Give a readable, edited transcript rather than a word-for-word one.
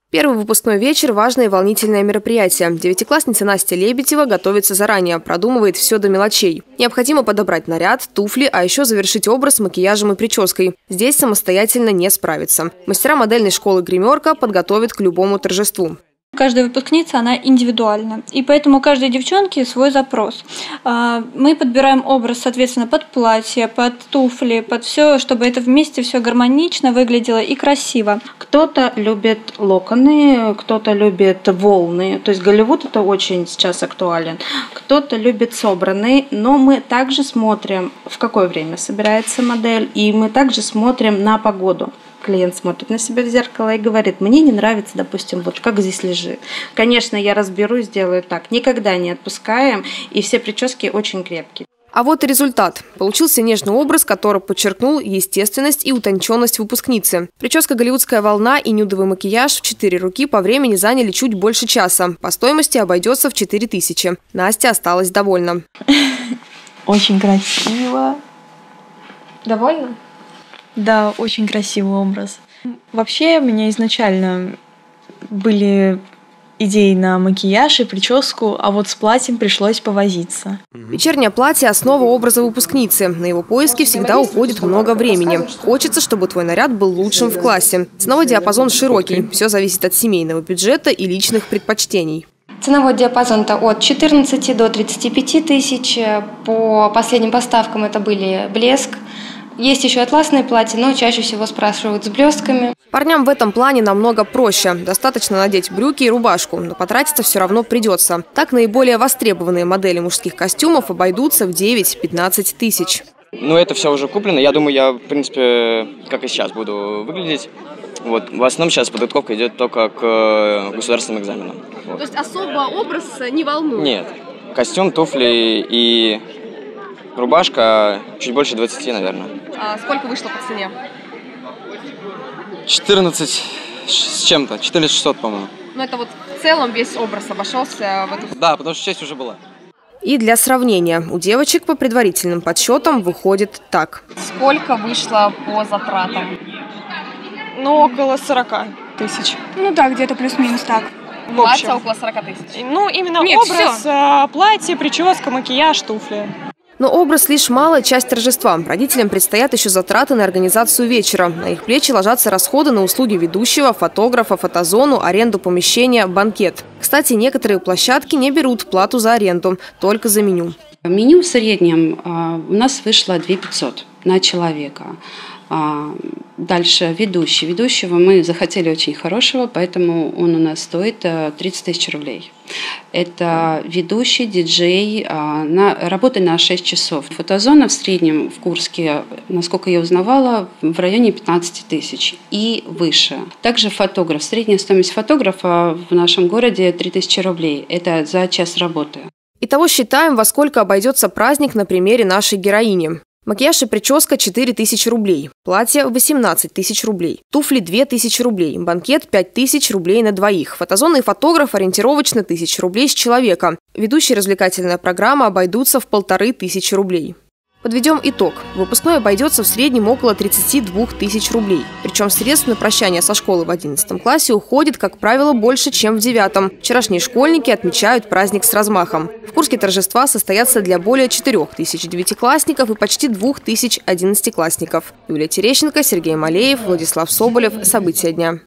Первый выпускной вечер – важное и волнительное мероприятие. Девятиклассница Настя Лебедева готовится заранее, продумывает все до мелочей. Необходимо подобрать наряд, туфли, а еще завершить образ макияжем и прической. Здесь самостоятельно не справиться. Мастера модельной школы «Гримерка» подготовят к любому торжеству. Каждая выпускница, она индивидуальна, и поэтому у каждой девчонки свой запрос. Мы подбираем образ, соответственно, под платье, под туфли, под все, чтобы это вместе все гармонично выглядело и красиво. Кто-то любит локоны, кто-то любит волны, то есть Голливуд это очень сейчас актуален. Кто-то любит собранный, но мы также смотрим, в какое время собирается модель, и мы также смотрим на погоду. Клиент смотрит на себя в зеркало и говорит: мне не нравится, допустим, вот как здесь лежит. Конечно, я разберу, сделаю так. Никогда не отпускаем, и все прически очень крепкие. А вот и результат. Получился нежный образ, который подчеркнул естественность и утонченность выпускницы. Прическа «Голливудская волна» и нюдовый макияж в 4 руки по времени заняли чуть больше часа. По стоимости обойдется в 4000. Настя осталась довольна. Очень красиво. Довольна? Да, очень красивый образ. Вообще, у меня изначально были идеи на макияж и прическу, а вот с платьем пришлось повозиться. Вечернее платье – основа образа выпускницы. На его поиски всегда уходит много времени. Хочется, чтобы твой наряд был лучшим в классе. Ценовой диапазон широкий. Все зависит от семейного бюджета и личных предпочтений. Ценовой диапазон-то от 14 до 35 тысяч. По последним поставкам это были блеск. Есть еще атласные платья, но чаще всего спрашивают с блестками. Парням в этом плане намного проще. Достаточно надеть брюки и рубашку, но потратиться все равно придется. Так наиболее востребованные модели мужских костюмов обойдутся в 9-15 тысяч. Ну, это все уже куплено. Я думаю, я, в принципе, как и сейчас буду выглядеть. Вот. В основном сейчас подготовка идет только к государственным экзаменам. Вот. То есть особо образ не волнует? Нет. Костюм, туфли и рубашка чуть больше 20, наверное. А сколько вышло по цене? 14 с чем-то. 14600, по-моему. Ну, это вот в целом весь образ обошелся в эту... Да, потому что часть уже была. И для сравнения, у девочек по предварительным подсчетам выходит так. Сколько вышло по затратам? Ну, около 40 тысяч. Ну да, где-то плюс-минус так. Платье около 40 тысяч. Ну, именно Нет, образ, платье, прическа, макияж, туфли. Но образ лишь малая часть торжества. Родителям предстоят еще затраты на организацию вечера. На их плечи ложатся расходы на услуги ведущего, фотографа, фотозону, аренду помещения, банкет. Кстати, некоторые площадки не берут плату за аренду, только за меню. Меню в среднем у нас вышло 2500 на человека. Дальше ведущий. Ведущего мы захотели очень хорошего, поэтому он у нас стоит 30 тысяч рублей. Это ведущий, диджей, работа на 6 часов. Фотозона в среднем в Курске, насколько я узнавала, в районе 15 тысяч и выше. Также фотограф. Средняя стоимость фотографа в нашем городе 3000 рублей. Это за час работы. Итого считаем, во сколько обойдется праздник на примере нашей героини. Макияж и прическа – 4000 рублей. Платье – 18 тысяч рублей. Туфли – 2000 рублей. Банкет – 5000 рублей на двоих. Фотозона и фотограф ориентировочно 1000 рублей с человека. Ведущая развлекательная программа обойдутся в 1500 рублей. Подведем итог. Выпускной обойдется в среднем около 32 тысяч рублей. Причем средств на прощание со школы в 11 классе уходит, как правило, больше, чем в 9. Вчерашние школьники отмечают праздник с размахом. В Курске торжества состоятся для более 4000 девятиклассников и почти 2000 11-классников. Юлия Терещенко, Сергей Малеев, Владислав Соболев. События дня.